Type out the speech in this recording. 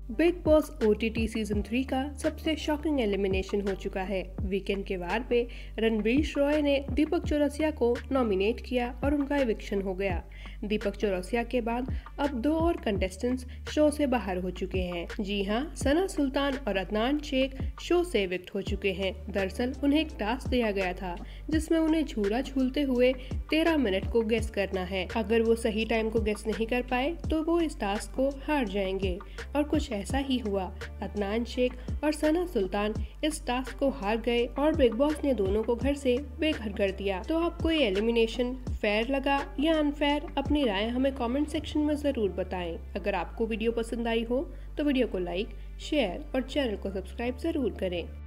Big boss OTT season 3 का सबसे shocking elimination हो चुका है। वीकेंड के वार पे रणबीर रॉय ने दीपक चौरसिया को नॉमिनेट किया और उनका एविक्शन हो गया। दीपक चौरसिया के बाद अब 2 और कंटेस्टेंट्स शो से बाहर हो चुके हैं। जी हां, सना सुल्तान और अदनान शेख शो से एविक्ट हो चुके हैं। दरअसल उन्हें एक टास्क दिया गया था जिसमें उन्हें झूला झूलते हुए 13 मिनट को गेस करना है। अगर वो सही टाइम को गेस नहीं कर पाए तो वो इस टास्क को हार जाएंगे और कुछ ऐसा ही हुआ। अदनान शेख और सना सुल्तान इस टास्क को हार गए और बिग बॉस ने दोनों को घर से बेघर कर दिया। तो आपको ये एलिमिनेशन फेयर लगा या अनफेयर? अपनी राय हमें कमेंट सेक्शन में जरूर बताएं। अगर आपको वीडियो पसंद आई हो तो वीडियो को लाइक, शेयर और चैनल को सब्सक्राइब जरूर करें।